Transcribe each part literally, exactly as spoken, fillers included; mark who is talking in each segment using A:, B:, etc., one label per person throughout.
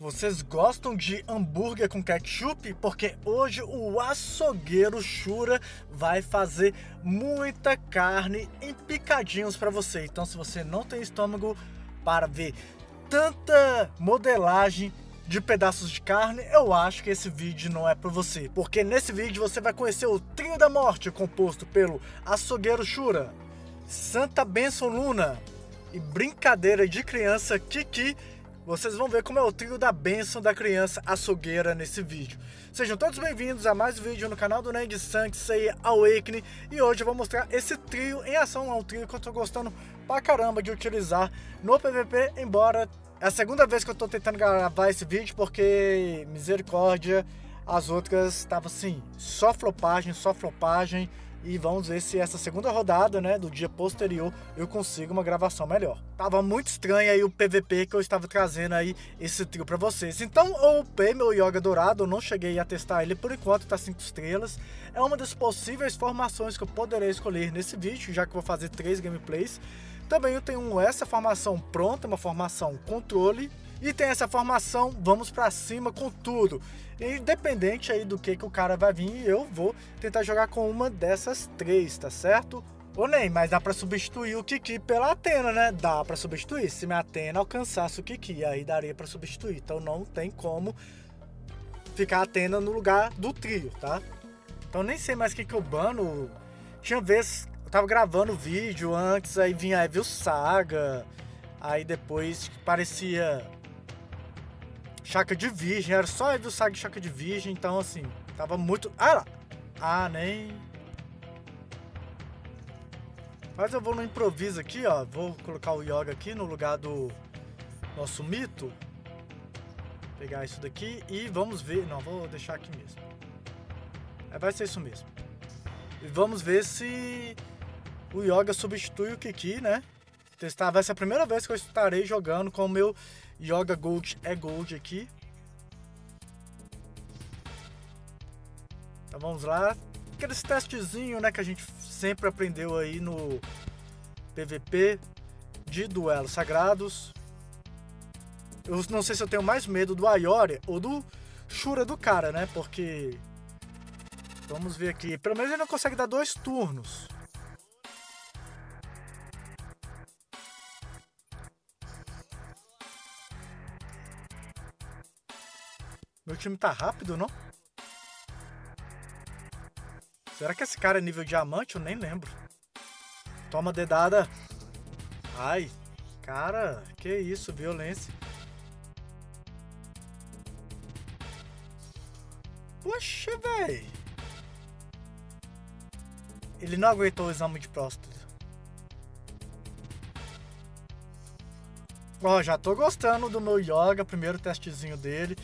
A: Vocês gostam de hambúrguer com ketchup? Porque hoje o açougueiro Shura vai fazer muita carne em picadinhos para você. Então, se você não tem estômago para ver tanta modelagem de pedaços de carne, eu acho que esse vídeo não é para você. Porque nesse vídeo você vai conhecer o Trio da Morte, composto pelo açougueiro Shura, Santa Benção Luna e Brincadeira de Criança Kiki. Vocês vão ver como é o trio da bênção da criança açougueira nesse vídeo. Sejam todos bem-vindos a mais um vídeo no canal do Nerd Sansei Awakening. E hoje eu vou mostrar esse trio em ação. É um trio que eu tô gostando pra caramba de utilizar no P V P. Embora é a segunda vez que eu tô tentando gravar esse vídeo, porque misericórdia, as outras estavam assim, só flopagem, só flopagem. E vamos ver se essa segunda rodada, né, do dia posterior, eu consigo uma gravação melhor. Tava muito estranho aí o P V P que eu estava trazendo aí esse trio pra vocês. Então eu upei meu Yoga Dourado, eu não cheguei a testar ele por enquanto, tá cinco estrelas. É uma das possíveis formações que eu poderei escolher nesse vídeo, já que eu vou fazer três gameplays. Também eu tenho essa formação pronta, uma formação controle. E tem essa formação, vamos pra cima com tudo. Independente aí do que que o cara vai vir, eu vou tentar jogar com uma dessas três, tá certo? Ou nem, mas dá pra substituir o Kiki pela Athena, né? Dá pra substituir. Se minha Athena alcançasse o Kiki, aí daria pra substituir. Então não tem como ficar a Athena no lugar do trio, tá? Então nem sei mais o que que eu bano. Tinha vez, eu tava gravando o vídeo antes, aí vinha a Evil Saga. Aí depois parecia Chaca de Virgem, era só Evil Saga e Chaca de Virgem, então assim, tava muito... Ah lá! Ah, nem... Mas eu vou no improviso aqui, ó, vou colocar o Yoga aqui no lugar do nosso mito. Pegar isso daqui e vamos ver... Não, vou deixar aqui mesmo. É, vai ser isso mesmo. E vamos ver se o Yoga substitui o Kiki, né? Testar, vai ser a primeira vez que eu estarei jogando com o meu Yoga Gold é Gold aqui. Então vamos lá. Aqueles testezinhos, né, que a gente sempre aprendeu aí no P V P de duelos sagrados. Eu não sei se eu tenho mais medo do Ayori ou do Shura do cara, né? Porque vamos ver aqui. Pelo menos ele não consegue dar dois turnos. Meu time tá rápido, não? Será que esse cara é nível diamante? Eu nem lembro. Toma dedada. Ai, cara, que isso, violência. Poxa, véi. Ele não aguentou o exame de próstata. Ó, já tô gostando do meu Yoga, primeiro testezinho dele.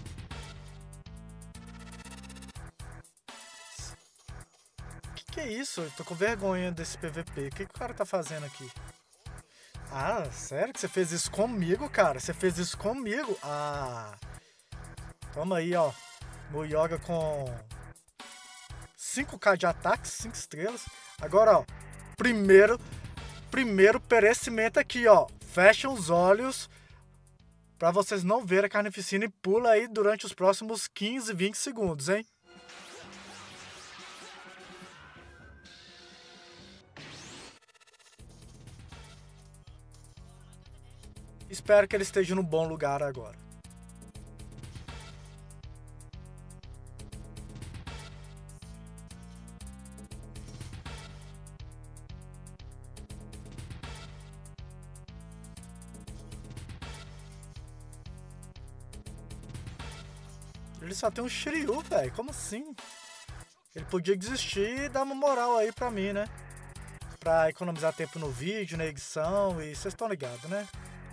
A: Que isso? Eu tô com vergonha desse P V P. O que, que o cara tá fazendo aqui? Ah, sério que você fez isso comigo, cara? Você fez isso comigo? Ah. Toma aí, ó. Meu Yoga com cinco K de ataque, cinco estrelas. Agora, ó. Primeiro, primeiro perecimento aqui, ó. Fecha os olhos pra vocês não verem a carnificina e pula aí durante os próximos quinze, vinte segundos, hein? Espero que ele esteja no bom lugar agora. Ele só tem um Shiryu, velho. Como assim? Ele podia desistir e dar uma moral aí pra mim, né? Pra economizar tempo no vídeo, na edição. E vocês estão ligados, né?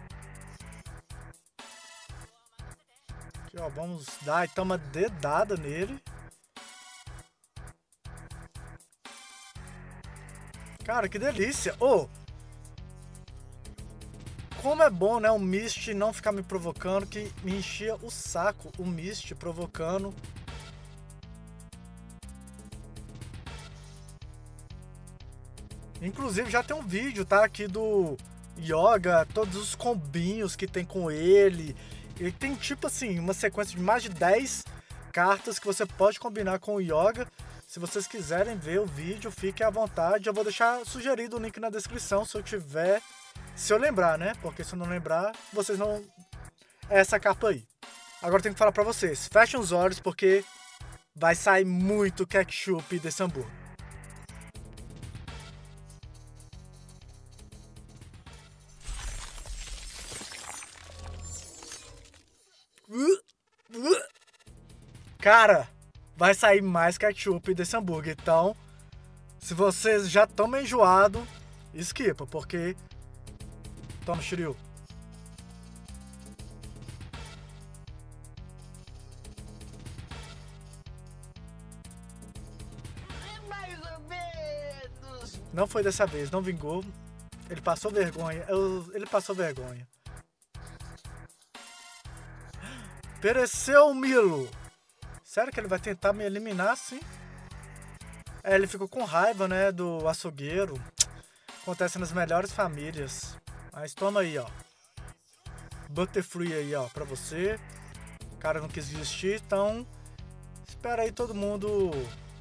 A: Aqui, ó, vamos dar então uma dedada nele. Cara, que delícia! Ô! Oh, como é bom, né? O Mist não ficar me provocando, que me enchia o saco. O Mist provocando. Inclusive já tem um vídeo, tá? Aqui do Yoga, todos os combinhos que tem com ele. Ele tem tipo assim, uma sequência de mais de dez cartas que você pode combinar com o Yoga. Se vocês quiserem ver o vídeo, fiquem à vontade. Eu vou deixar sugerido o link na descrição se eu tiver... Se eu lembrar, né? Porque se eu não lembrar, vocês não... É essa capa aí. Agora eu tenho que falar pra vocês. Fechem os olhos porque vai sair muito ketchup desse hambúrguer. Cara, vai sair mais ketchup desse hambúrguer. Então, se vocês já estão meio enjoados, esquipa, porque... Toma, Shiryu.
B: É mais ou menos.
A: Não foi dessa vez, não vingou. Ele passou vergonha. Eu, ele passou vergonha. Pereceu o Milo. Sério que ele vai tentar me eliminar assim? É, ele ficou com raiva, né, do açougueiro. Acontece nas melhores famílias. Mas toma aí, ó. Butterfree aí, ó, pra você. O cara não quis desistir, então... Espera aí todo mundo...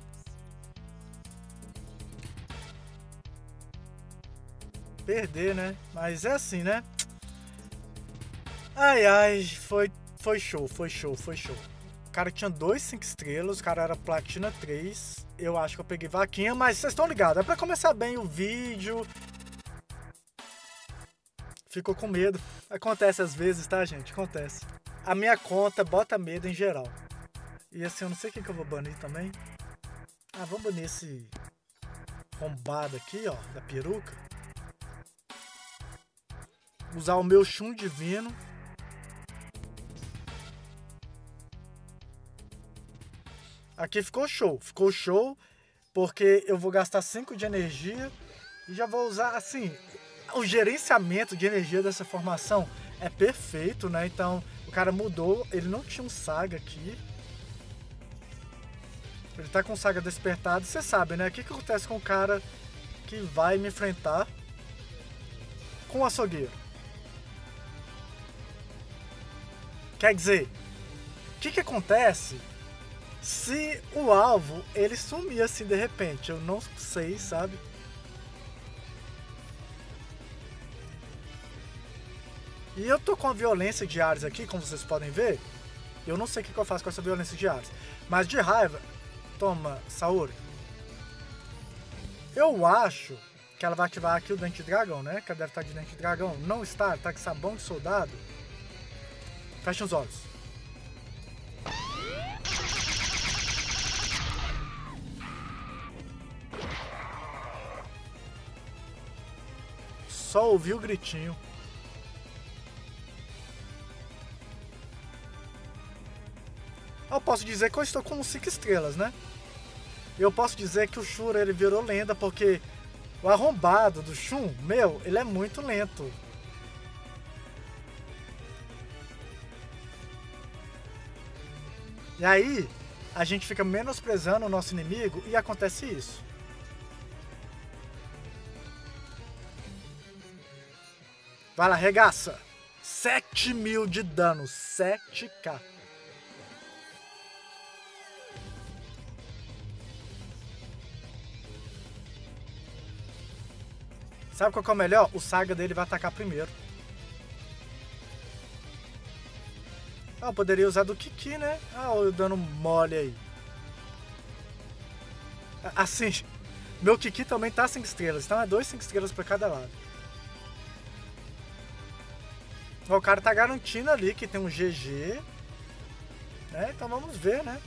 A: perder, né? Mas é assim, né? Ai, ai, foi, foi show, foi show, foi show. O cara tinha dois cinco estrelas, o cara era platina três. Eu acho que eu peguei vaquinha, mas vocês estão ligados. É pra começar bem o vídeo. Ficou com medo. Acontece às vezes, tá, gente? Acontece. A minha conta bota medo em geral. E assim, eu não sei o que, que eu vou banir também. Ah, vamos banir esse rombado aqui, ó, da peruca. Usar o meu Shun divino. Aqui ficou show. Ficou show porque eu vou gastar cinco de energia e já vou usar, assim... O gerenciamento de energia dessa formação é perfeito, né? Então, o cara mudou. Ele não tinha um Saga aqui. Ele tá com o Saga despertado. Você sabe, né? O que, que acontece com o cara que vai me enfrentar com o açougueiro? Quer dizer, o que, que acontece se o alvo ele sumir assim de repente? Eu não sei, sabe? E eu tô com a violência de Ares aqui, como vocês podem ver. Eu não sei o que, que eu faço com essa violência de Ares. Mas de raiva... Toma, Saori. Eu acho que ela vai ativar aqui o Dente de Dragão, né? Que ela deve estar de Dente de Dragão. Não está, tá com sabão de soldado. Fecha os olhos. Só ouvi o gritinho. Eu posso dizer que eu estou com cinco estrelas, né? Eu posso dizer que o Shura ele virou lenda porque o arrombado do Shun, meu, ele é muito lento. E aí, a gente fica menosprezando o nosso inimigo e acontece isso. Vai lá, regaça. sete mil de dano, sete K. Sabe qual que é o melhor? O Saga dele vai atacar primeiro. Ah, eu poderia usar do Kiki, né? Ah, eu dando mole aí. Assim, meu Kiki também tá cinco estrelas, então é dois cinco estrelas pra cada lado. O cara tá garantindo ali que tem um G G. Né? Então vamos ver, né?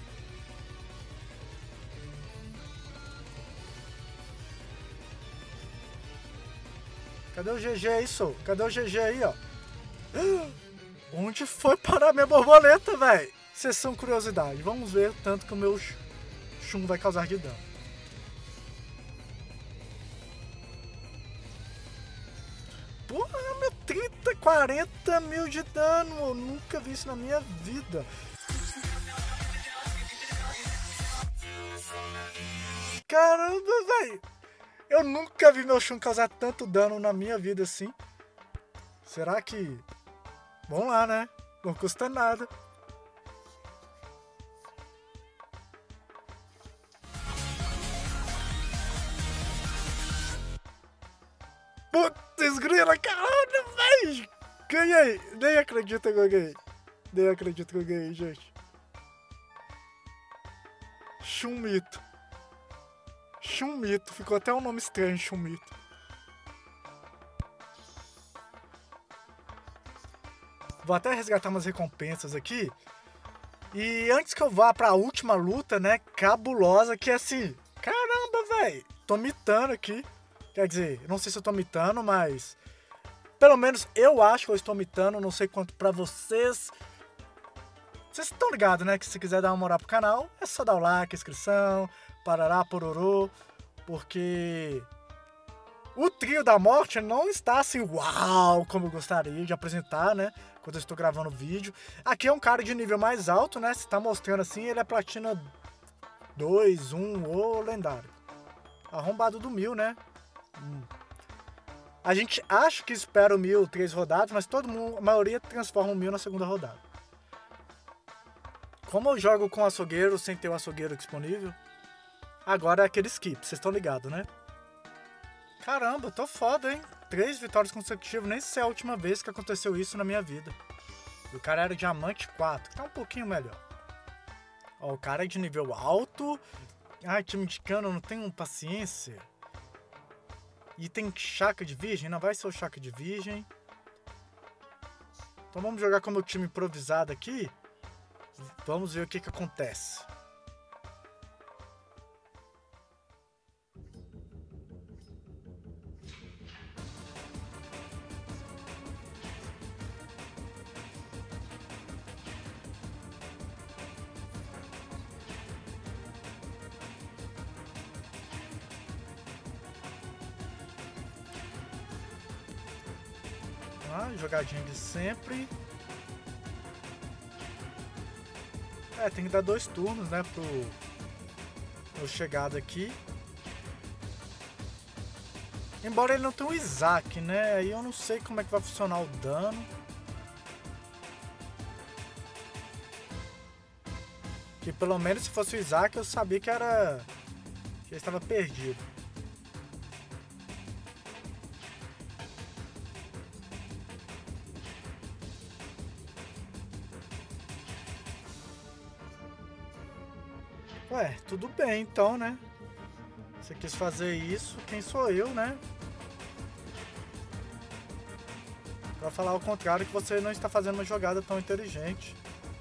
A: Cadê o G G aí, sou? Cadê o G G aí, ó? Onde foi parar minha borboleta, velho? Sessão curiosidade. Vamos ver o tanto que o meu Shun vai causar de dano. Porra, meu trinta, quarenta mil de dano. Eu nunca vi isso na minha vida. Caramba, velho. Eu nunca vi meu Shun causar tanto dano na minha vida assim. Será que... Vamos lá, né? Não custa nada. Putz, grila, caralho, véi! Ganhei! Nem acredito que eu ganhei. Nem acredito que eu ganhei, gente. Chumito. Chumito. Ficou até um nome estranho, Chumito. Vou até resgatar umas recompensas aqui. E antes que eu vá pra última luta, né, cabulosa, que é assim... Caramba, velho! Tô mitando aqui. Quer dizer, não sei se eu tô mitando, mas... Pelo menos eu acho que eu estou mitando, não sei quanto pra vocês. Vocês estão ligados, né? Que se quiser dar uma moral pro canal, é só dar o like, inscrição, parará, pororô. Porque o Trio da Morte não está assim, uau, como eu gostaria de apresentar, né? Quando eu estou gravando o vídeo. Aqui é um cara de nível mais alto, né? Se tá mostrando assim, ele é platina dois, um ou lendário. Arrombado do mil, né? Hum. A gente acha que espera o mil três rodadas, mas todo mundo, a maioria transforma o mil na segunda rodada. Como eu jogo com açougueiro sem ter o açougueiro disponível, agora é aquele skip, vocês estão ligados, né? Caramba, eu tô foda, hein? Três vitórias consecutivas, nem sei se é a última vez que aconteceu isso na minha vida. E o cara era diamante quatro, que tá um pouquinho melhor. Ó, o cara é de nível alto. Ai, time de cano, não tenho paciência. E tem chaca de virgem? Não vai ser o chaca de virgem. Então vamos jogar com o meu time improvisado aqui. Vamos ver o que que acontece. Ah, jogadinha de sempre. É, tem que dar dois turnos, né, pro meu chegado aqui. Embora ele não tenha o Isaac, né, aí eu não sei como é que vai funcionar o dano. Que pelo menos se fosse o Isaac eu sabia que era... que ele estava perdido. Ué, tudo bem então, né? Você quis fazer isso, quem sou eu, né? Pra falar o contrário, que você não está fazendo uma jogada tão inteligente.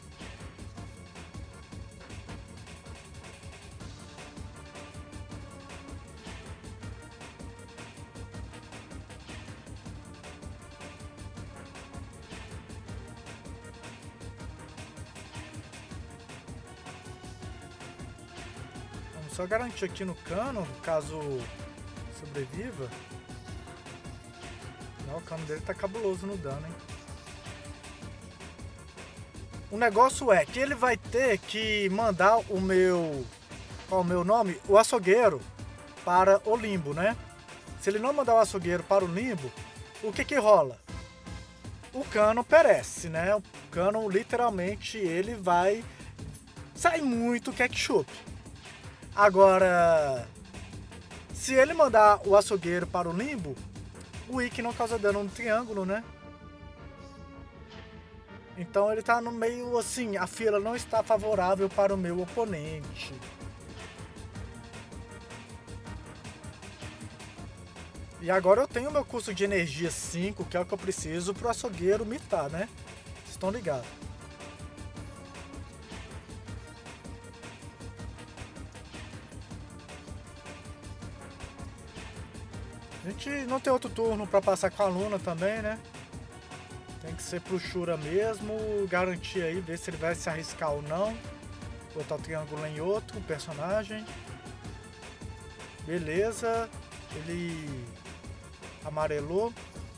A: Só garantir aqui no cano, caso sobreviva. Não, o cano dele tá cabuloso no dano, hein? O negócio é que ele vai ter que mandar o meu... Qual é o meu nome? O açougueiro para o limbo, né? Se ele não mandar o açougueiro para o limbo, o que que rola? O cano perece, né? O cano, literalmente, ele vai... Sai muito ketchup. Agora, se ele mandar o açougueiro para o limbo, o Ikki não causa dano no triângulo, né? Então ele tá no meio assim, a fila não está favorável para o meu oponente. E agora eu tenho meu custo de energia cinco, que é o que eu preciso para o açougueiro mitar, né? Vocês estão ligados. A gente não tem outro turno pra passar com a Luna também, né? Tem que ser pro Shura mesmo, garantir aí, ver se ele vai se arriscar ou não. Botar o triângulo em outro personagem. Beleza. Ele amarelou.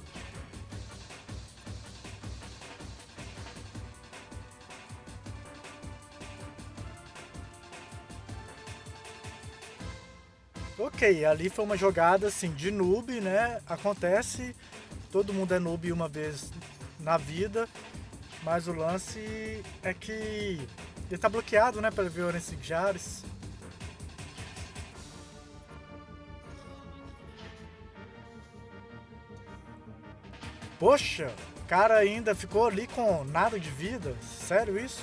A: Ok, ali foi uma jogada assim de noob, né? Acontece, todo mundo é noob uma vez na vida, Mas o lance é que ele tá bloqueado, né, pela violência de Ares. Poxa, o cara ainda ficou ali com nada de vida? Sério isso?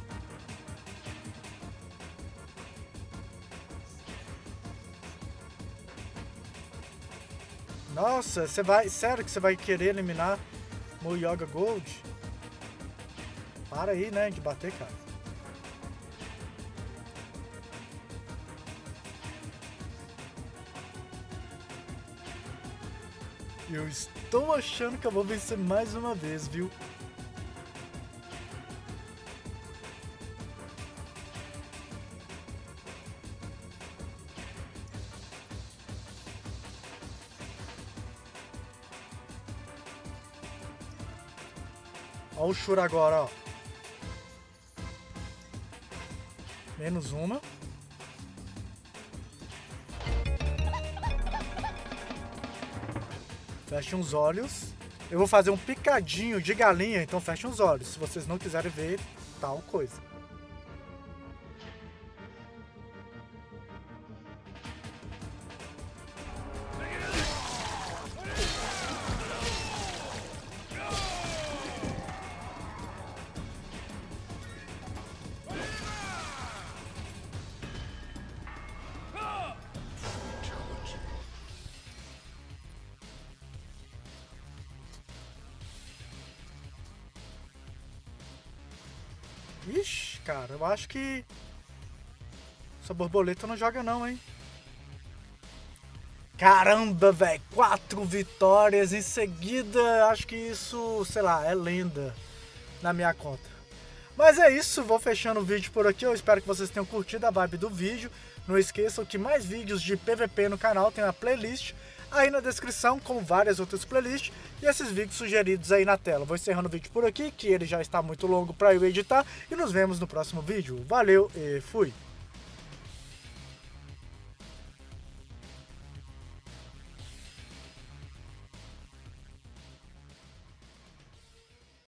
A: Nossa, você vai... Sério que você vai querer eliminar Mo Yoga Gold? Para aí, né, de bater, cara. Eu estou achando que eu vou vencer mais uma vez, viu? Olha o Shura agora, ó. Menos uma. Fechem os olhos. Eu vou fazer um picadinho de galinha, então fechem os olhos. Se vocês não quiserem ver tal coisa. Ixi, cara, eu acho que essa borboleta não joga não, hein? Caramba, velho, quatro vitórias em seguida, acho que isso, sei lá, é lenda na minha conta. Mas é isso, vou fechando o vídeo por aqui, eu espero que vocês tenham curtido a vibe do vídeo. Não esqueçam que mais vídeos de P V P no canal tem uma playlist aí na descrição, com várias outras playlists e esses vídeos sugeridos aí na tela. Vou encerrando o vídeo por aqui, que ele já está muito longo para eu editar, e nos vemos no próximo vídeo. Valeu e fui!